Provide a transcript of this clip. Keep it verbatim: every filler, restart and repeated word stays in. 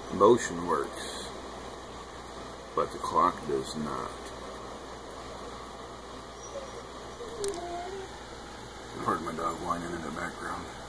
motion works, but the clock does not. Pardon my dog whining in the background.